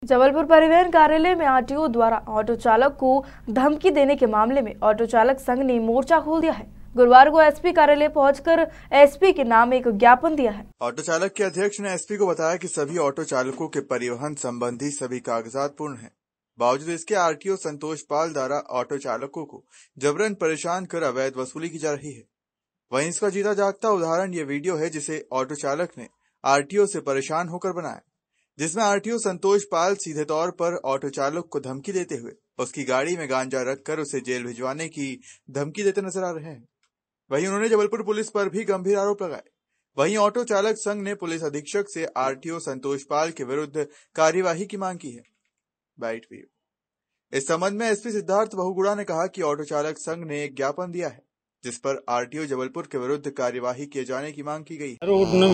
जबलपुर परिवहन कार्यालय में आरटीओ द्वारा ऑटो चालक को धमकी देने के मामले में ऑटो चालक संघ ने मोर्चा खोल दिया है। गुरुवार को एसपी कार्यालय पहुंचकर एसपी के नाम एक ज्ञापन दिया है। ऑटो चालक के अध्यक्ष ने एसपी को बताया कि सभी ऑटो चालकों के परिवहन संबंधी सभी कागजात पूर्ण हैं। बावजूद इसके आरटीओ संतोष पाल द्वारा ऑटो चालकों को जबरन परेशान कर अवैध वसूली की जा रही है। वहीं इसका जीता जागता उदाहरण ये वीडियो है जिसे ऑटो चालक ने आरटीओ से परेशान होकर बनाया, जिसमें आरटीओ संतोष पाल सीधे तौर पर ऑटो चालक को धमकी देते हुए उसकी गाड़ी में गांजा रखकर उसे जेल भिजवाने की धमकी देते नजर आ रहे हैं। वहीं उन्होंने जबलपुर पुलिस पर भी गंभीर आरोप लगाए। वहीं ऑटो चालक संघ ने पुलिस अधीक्षक से आरटीओ संतोष पाल के विरुद्ध कार्यवाही की मांग की है। Bite view. इस संबंध में एसपी सिद्धार्थ बहुगुणा ने कहा कि ऑटो चालक संघ ने एक ज्ञापन दिया है जिस पर आरटीओ जबलपुर के विरुद्ध कार्यवाही किए जाने की मांग की गई।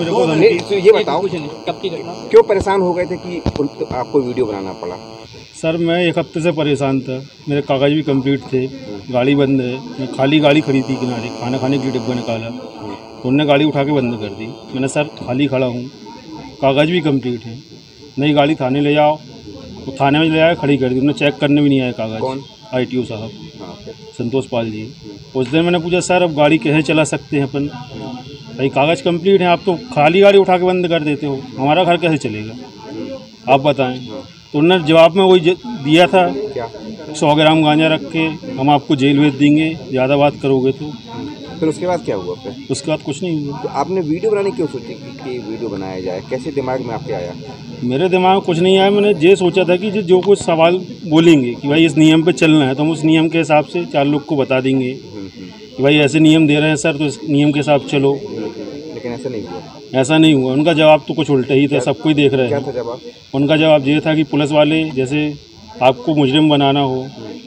तो ये बताओ क्यों परेशान हो गए थे कि आपको वीडियो बनाना पड़ा? सर मैं एक हफ्ते से परेशान था, मेरे कागज भी कंप्लीट थे, गाड़ी बंद है, मैं खाली गाड़ी खड़ी थी किनारे, खाना खाने के लिए डिब्बा निकाला तो उन्होंने गाड़ी उठा के बंद कर दी। मैंने सर खाली खड़ा हूँ, कागज भी कंप्लीट है, नई गाड़ी थाने ले जाओ, तो थाने में ले आया, खड़ी कर दी। उन्होंने चेक करने भी नहीं आया कागज। कौन? आरटीओ साहब संतोष पाल जी। उस दिन मैंने पूछा सर अब गाड़ी कैसे चला सकते हैं अपन, भाई कागज कंप्लीट है, आप तो खाली गाड़ी उठा के बंद कर देते हो, हमारा घर कैसे चलेगा आप बताएं। तो उन्होंने जवाब में वही दिया था, 100 ग्राम गांजा रख के हम आपको जेल भेज देंगे, ज़्यादा बात करोगे तो। फिर उसके बाद क्या हुआ? फिर उसके बाद कुछ नहीं हुआ। तो आपने वीडियो बनाने क्यों सोची कि वीडियो बनाया जाए? कैसे दिमाग में आपके आया? मेरे दिमाग में कुछ नहीं आया, मैंने ये सोचा था कि जो कुछ सवाल बोलेंगे कि भाई इस नियम पे चलना है तो हम उस नियम के हिसाब से 4 लोग को बता देंगे कि भाई ऐसे नियम दे रहे हैं सर, तो इस नियम के हिसाब चलो। लेकिन ऐसा नहीं हुआ। ऐसा नहीं हुआ। उनका जवाब तो कुछ उल्टा ही था, सबको ही देख रहे हैं। क्या था जवाब? उनका जवाब ये था कि पुलिस वाले जैसे आपको मुजरिम बनाना हो,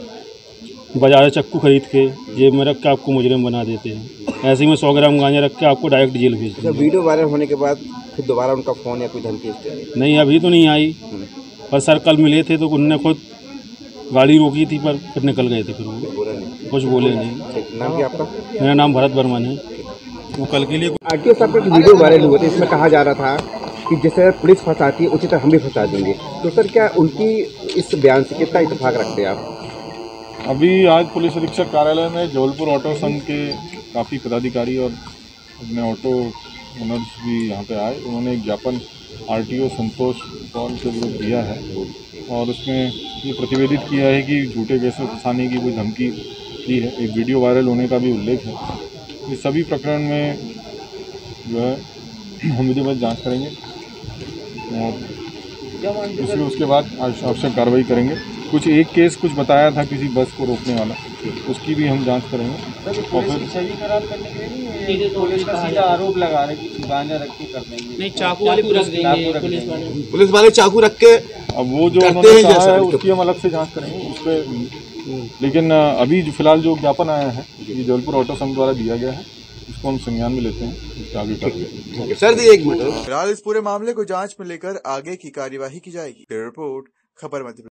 बाजार चक्कू खरीद के जेब में रख के आपको मुजरिम बना देते हैं, ऐसे ही में 100 ग्राम गांजा रख के आपको डायरेक्ट जेल भेज देते हैं। वीडियो वायरल होने के बाद फिर दोबारा उनका फ़ोन या कोई धमकी? नहीं, अभी तो नहीं आई, पर सर कल मिले थे तो उनने खुद गाड़ी रोकी थी पर फिर निकल गए थे। फिर वो कुछ बोले नहीं। नाम क्या आपका? मेरा नाम भरत बर्मन है। वो कल के लिए आरटीओ साहब का वीडियो वायरल हुआ था, इसमें कहा जा रहा था कि जैसे पुलिस फंसाती है उसी तरह हम भी फंसा देंगे, तो सर क्या उनकी इस बयान से कितना इत्तेफाक रखते हैं आप? अभी आज पुलिस अधीक्षक कार्यालय में जबलपुर ऑटो संघ के काफ़ी पदाधिकारी और अपने ऑटो ओनर्स भी यहाँ पे आए। उन्होंने एक ज्ञापन आरटीओ संतोष पाल के विरुद्ध दिया है और उसमें ये प्रतिवेदित किया है कि झूठे केस में फंसाने की कोई धमकी दी है। एक वीडियो वायरल होने का भी उल्लेख है। इस सभी प्रकरण में जो है हम विधिवत जाँच करेंगे और उसके बाद आवश्यक कार्रवाई करेंगे। कुछ एक केस कुछ बताया था किसी बस को रोकने वाला, उसकी भी हम जांच करेंगे। और फिर छवि खराब करने के लिए पुलिस का सीधा आरोप लगा रहे कि गांजा रख के कर देंगे। नहीं, चाकू वाले पुलिस वाले चाकू रख के अब वो जो उन्होंने कहा है उसकी हम अलग से जांच करेंगे उस पर। लेकिन अभी जो फिलहाल जो ज्ञापन आया है ये जबलपुर ऑटो संघ द्वारा दिया गया है, इसको हम संज्ञान में लेते हैं, इसके आगे करेंगे। सर दी 1 मिनट। फिलहाल इस पूरे मामले को जांच में लेकर आगे की कार्यवाही की जाएगी। रिपोर्ट खबर मध्य।